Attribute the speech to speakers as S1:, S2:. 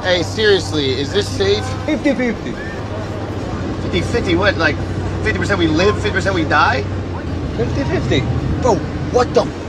S1: Hey, seriously, is this safe?
S2: 50-50.
S1: 50-50, what? Like 50% we live, 50% we die?
S2: 50-50.
S1: Bro, what the